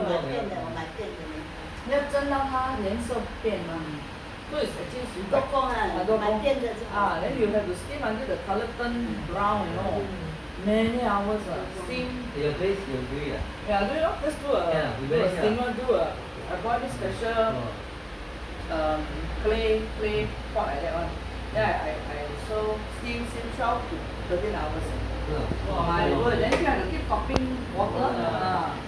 要蒸到它颜色变嘛。So it's actually super. 多工啊 then you have to steam until the color turn brown, you know. Many hours steam. Your place you do it. Yeah, do it. Let's do a steamer, I bought this special clay pot like that one. Then I so steam 12 to 13 hours. Oh my word! Then you have to keep popping water.